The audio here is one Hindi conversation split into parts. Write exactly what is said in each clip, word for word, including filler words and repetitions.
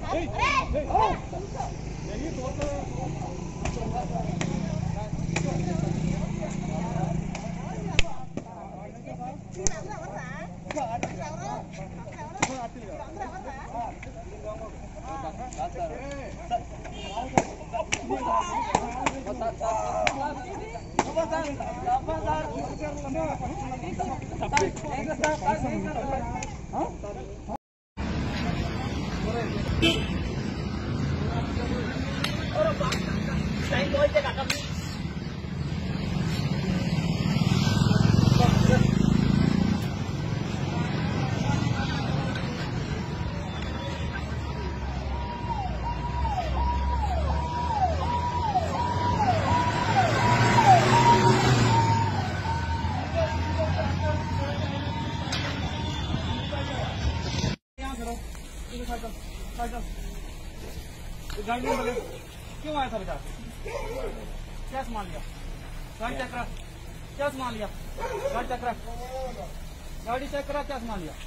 गाड़ी में बोले क्यों आया था बेटा? क्या सामान लिया? गाड़ी चेक करा, क्या सामान लिया? गाड़ी चेक करा, गाड़ी चेक करा, क्या सामान लिया?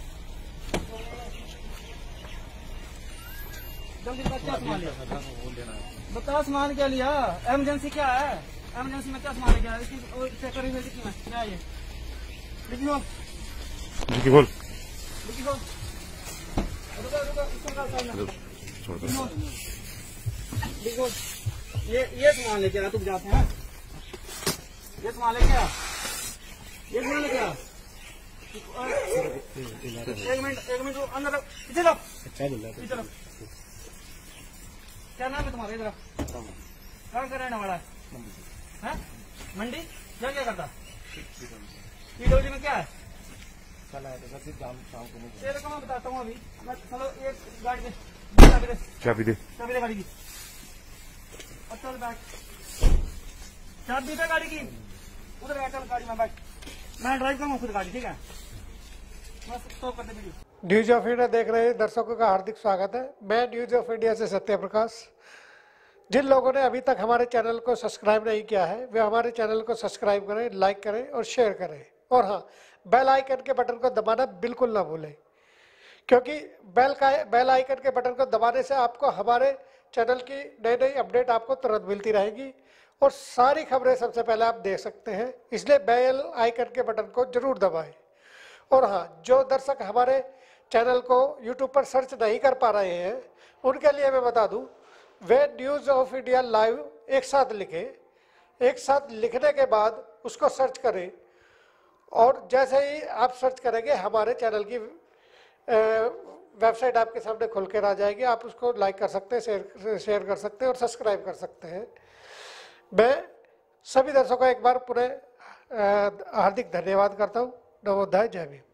जल्दी बता, क्या सामान लिया? बता सामान क्या लिया? इमरजेंसी क्या है? इमरजेंसी में क्या सामान लेके आया? चेक करी हुई थी मैं, क्या है ये? लिखी हो? लिखी बोल। लिखी हो? रुको रुको, इसको निकाल साइड में। देखो ये ये सामान लेके आया, तुम जाते हैं ये सामान लेके आ, ये सामान लेके आ। एक मिनट एक मिनट अंदर चलो चलो। क्या नाम है तुम्हारा? इधर कहाँ का रहने वाला है? मंडी क्या क्या करता? पीडब्ल्यूडी में क्या है? तेरे को मैं बताता हूँ अभी। चलो एक गाड़ी दे, चाबी दे, चाबी दे गाड़ी की। चल बैठ, चाबी दे गाड़ी की, उधर बैठ, चल गाड़ी में बैठ, मैं ड्राइव करूँगा खुद गाड़ी, ठीक है? बस स्टॉप कर दे वीडियो। न्यूज ऑफ इंडिया देख रहे दर्शकों का हार्दिक स्वागत है। मैं न्यूज ऑफ इंडिया से सत्य प्रकाश। जिन लोगों ने अभी तक हमारे चैनल को सब्सक्राइब नहीं किया है वे हमारे चैनल को सब्सक्राइब करें, लाइक करें और शेयर करें। और हाँ, बेल आइकन के बटन को दबाना बिल्कुल ना भूलें, क्योंकि बेल का बेल आइकन के बटन को दबाने से आपको हमारे चैनल की नई नई अपडेट आपको तुरंत मिलती रहेगी और सारी खबरें सबसे पहले आप देख सकते हैं। इसलिए बेल आइकन के बटन को जरूर दबाएं। और हाँ, जो दर्शक हमारे चैनल को यूट्यूब पर सर्च नहीं कर पा रहे हैं उनके लिए मैं बता दूं, वे न्यूज़ ऑफ इंडिया लाइव एक साथ लिखें। एक साथ लिखने के बाद उसको सर्च करें और जैसे ही आप सर्च करेंगे हमारे चैनल की वेबसाइट आपके सामने खुल कर आ जाएगी। आप उसको लाइक कर सकते हैं, शेयर शेयर कर सकते हैं और सब्सक्राइब कर सकते हैं। मैं सभी दर्शकों को एक बार पुनः हार्दिक धन्यवाद करता हूँ। नवोदय, जय भीम।